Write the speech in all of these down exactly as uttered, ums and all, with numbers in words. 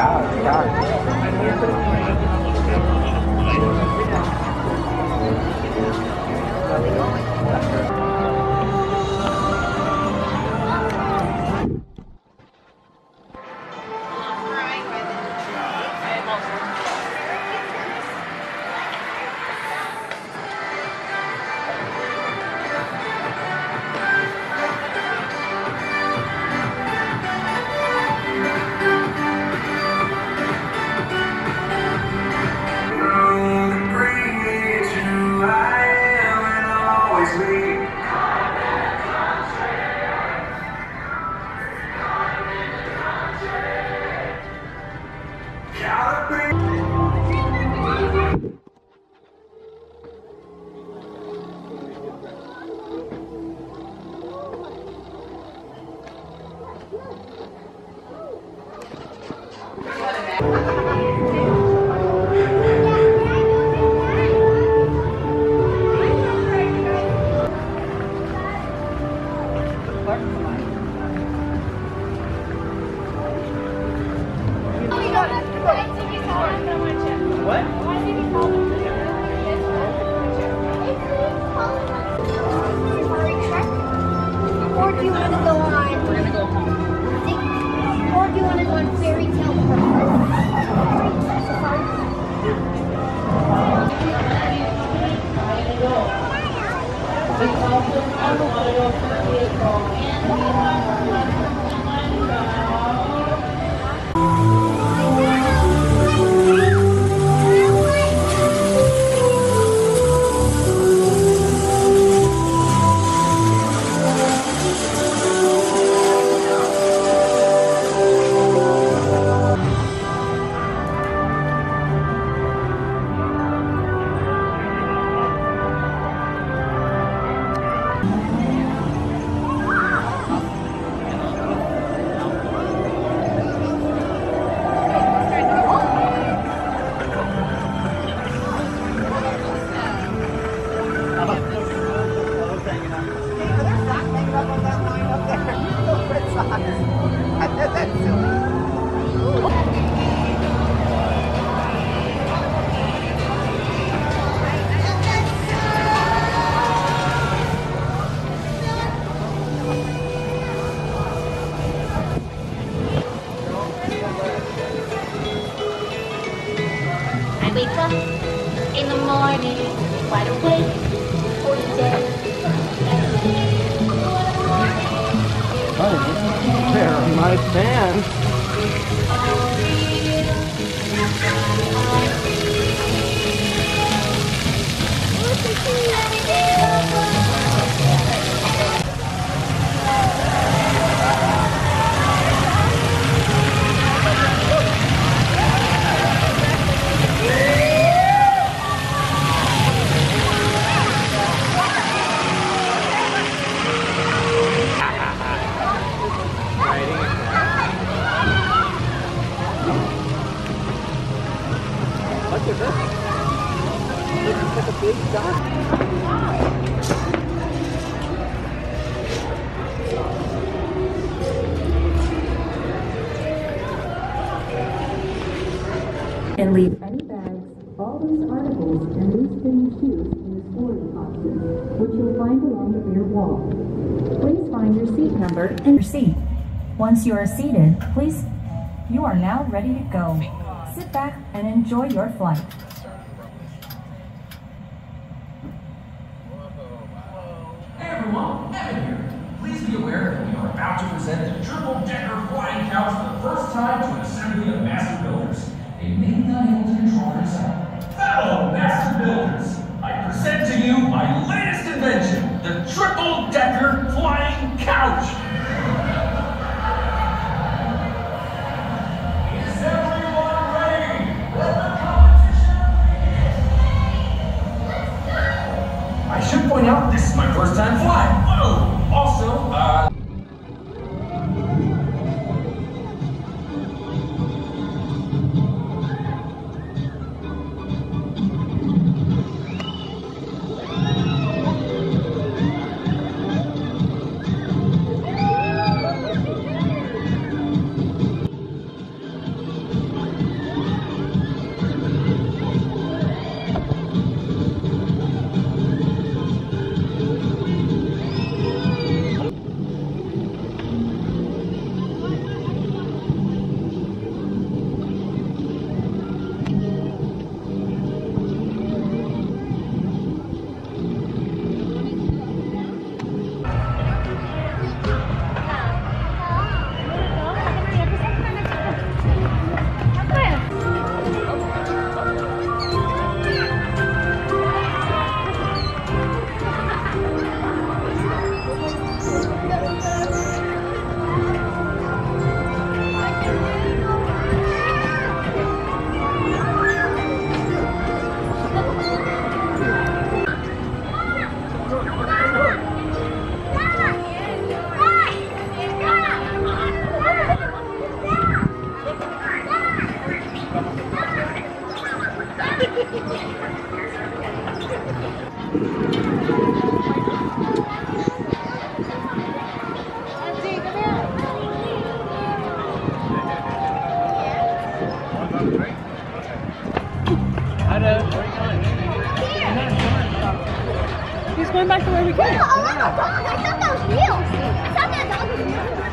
Yeah, yeah. Or do you want to go on? We're gonna go home. Or do you want to go on fairy tale I wake up in the morning, wide awake for the day. Oh, they're my fans. Look at this. It's like a big duck. And leave any bags, all loose articles, and loose fitting shoes in the storage boxes, which you'll find along the rear wall. Please find your seat number and your seat. Once you are seated, please, you are now ready to go. Sit back and enjoy your flight. Hey everyone, Evan here. Please be aware that we are about to present the triple-decker flying couch for the first time to an assembly of master builders. They may not be able to control themselves. Fellow master builders, I present to you my latest invention, the triple-decker flying couch. Is everyone ready? Let the competition begin. I should point out this is my first time flying. Whoa! Also, uh... went back to where we came. Oh my god, I thought that was real. I thought that dog was real.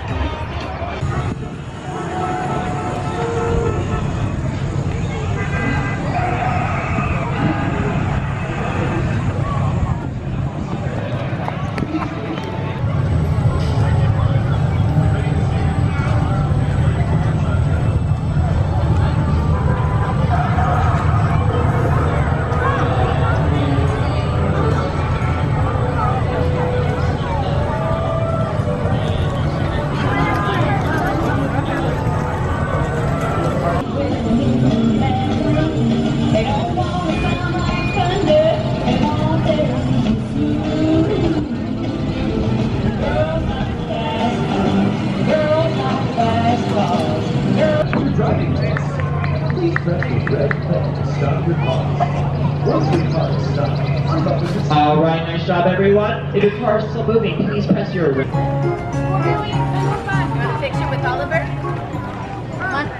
All right, nice job, everyone. If your car is still moving, please press your. You want a picture with Oliver? Come on.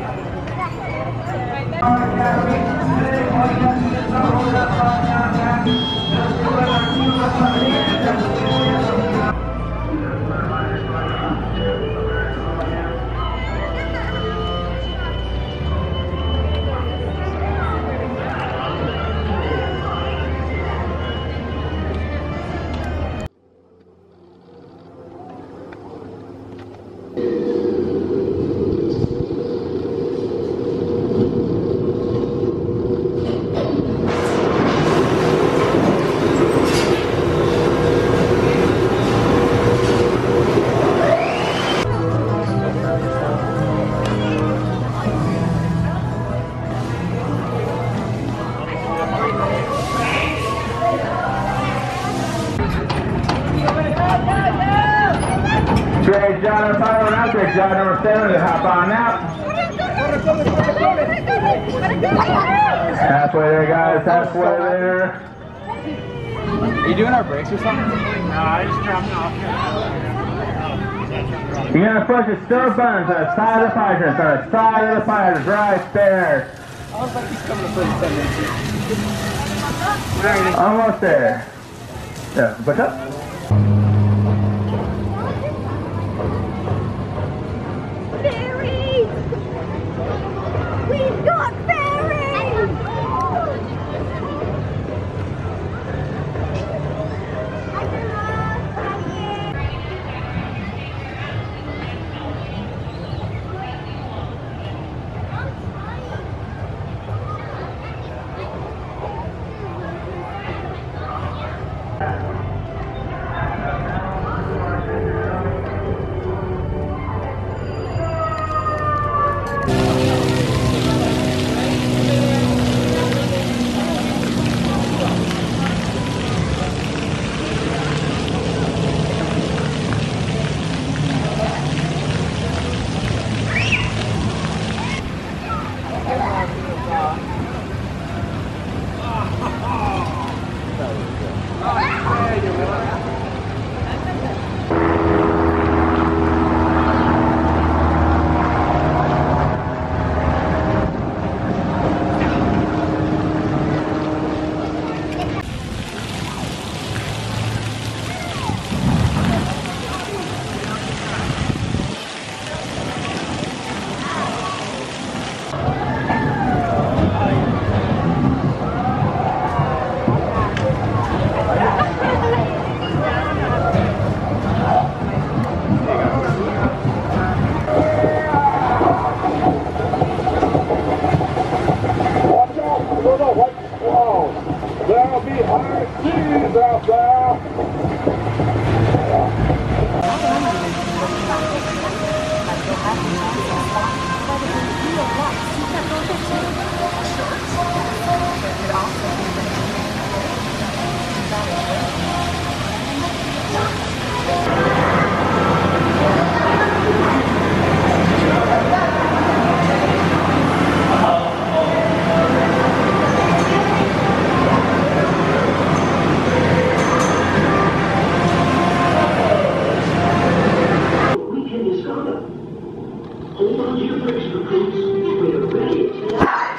Great job, number five on out. Great job, number seven. To hop on out. Halfway there, guys. Halfway there. Are you doing our brakes or something? No, I just dropped off. You're gonna push the stove buttons on the side of the hydrant. On the side of the hydrant, right there. I was like, he's coming to play ten minutes. Almost there. Yeah, push up. Fairy! We've got fairy! There'll be high seas out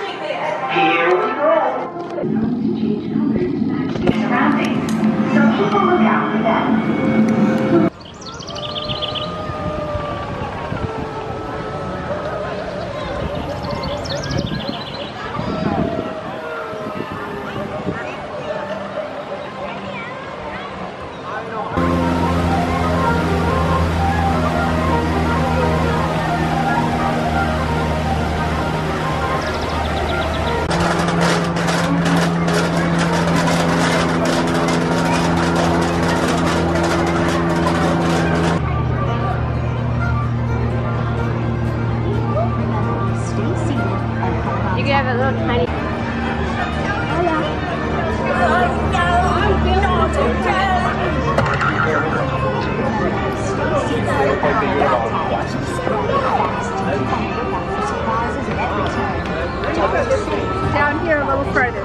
Here we go. To change colors, match the surroundings. So keep You can have a little tiny. Down here a little further.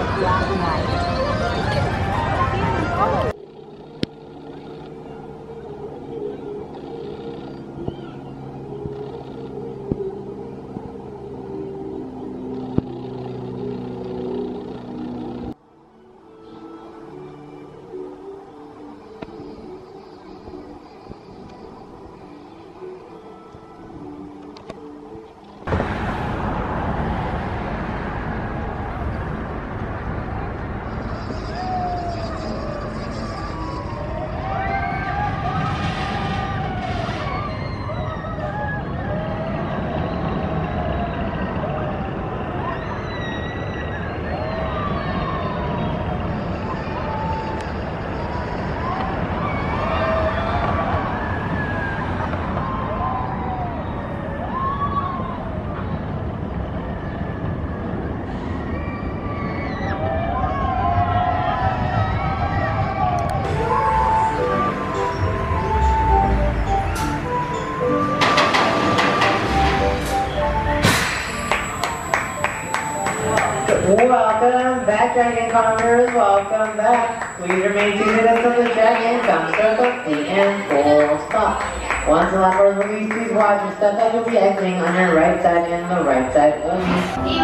Welcome back, Dragon Conquerors. Welcome back. Please remain seated until the dragon comes circle C and full stop. Once the lap is released, please watch your step as you'll be exiting on your right side and the right side only.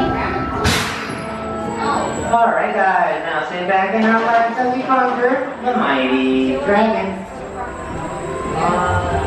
Alright guys, now sit back and relax as we conquer the mighty dragon. Uh,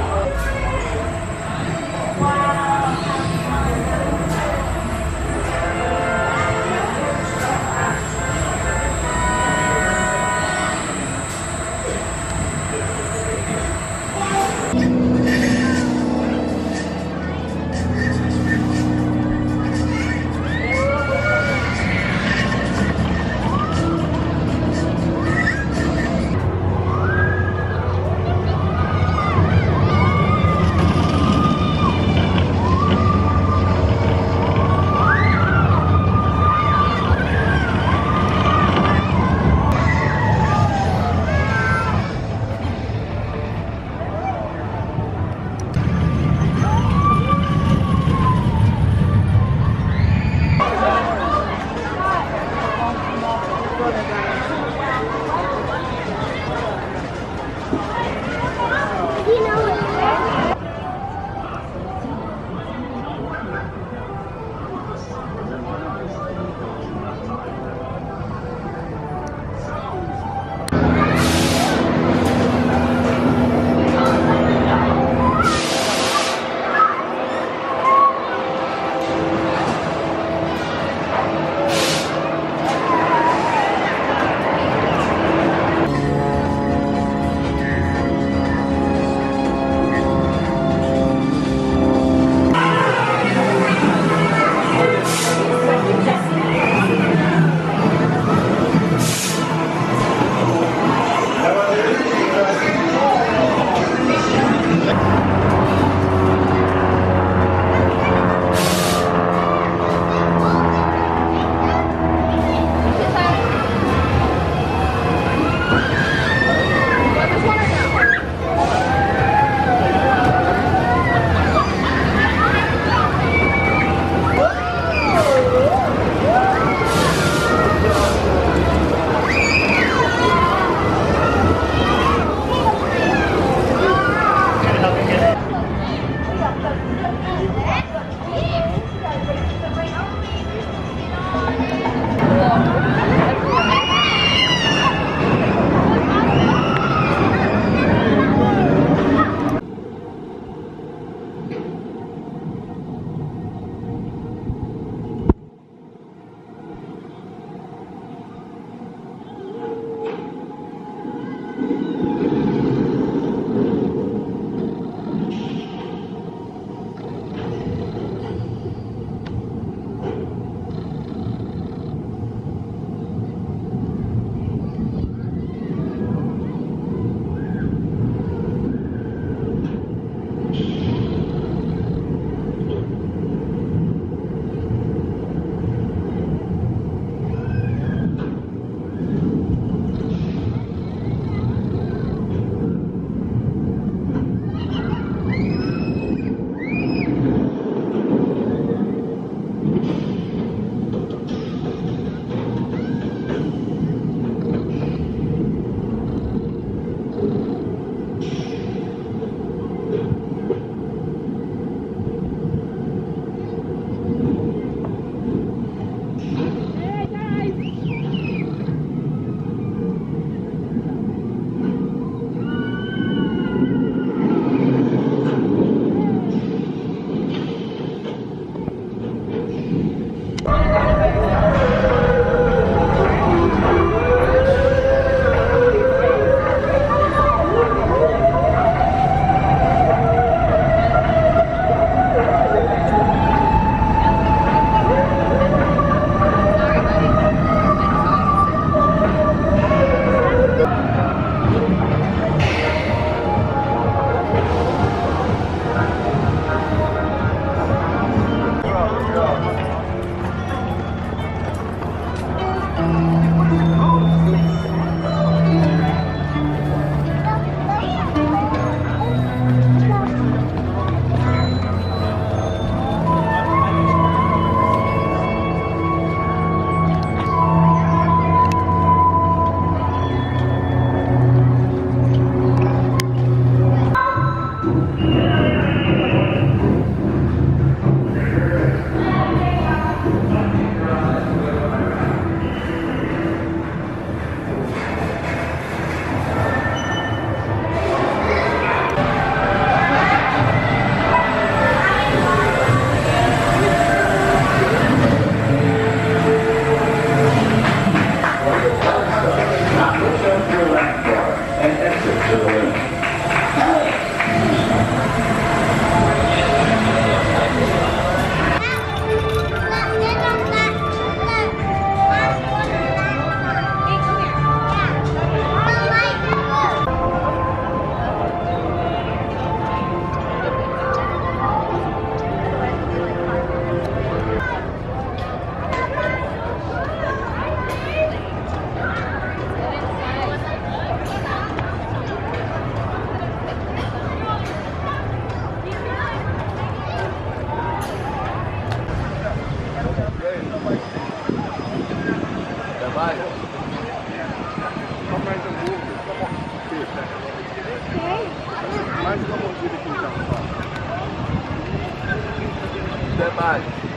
Step by.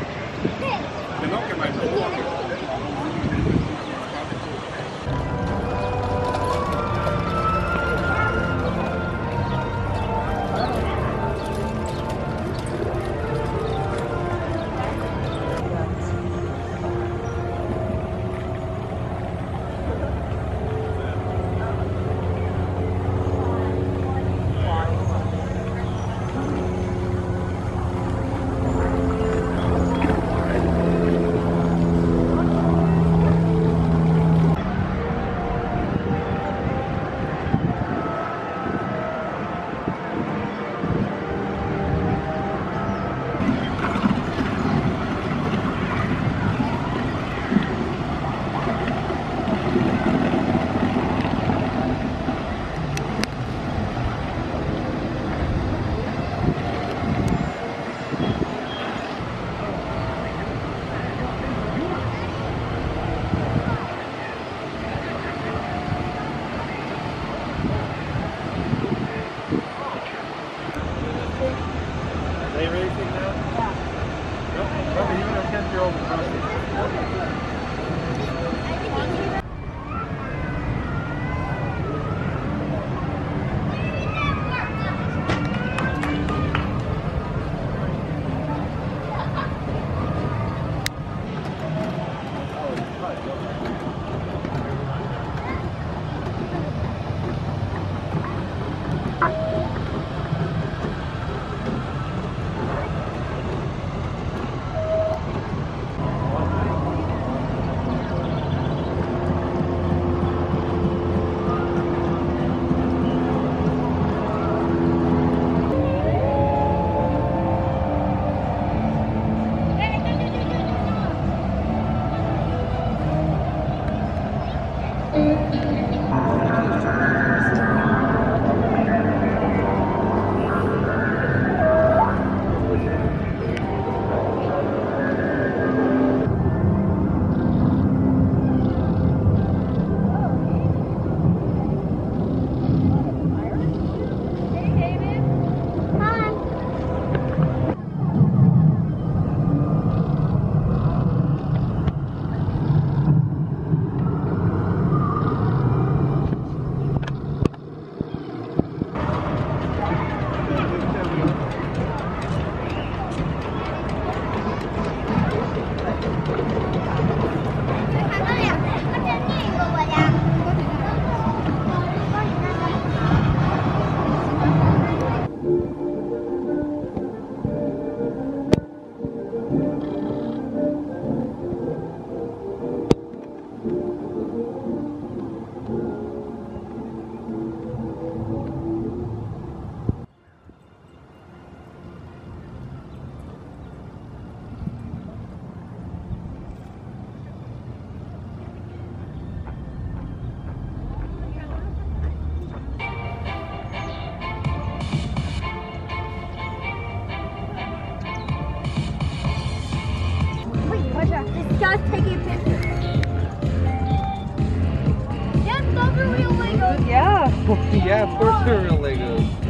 They racing now? Yeah. Nope. Remember, even a ten-year-old is racing. Just taking a picture. Yep, those are real Legos. Yeah. Yeah, of course they're real Legos.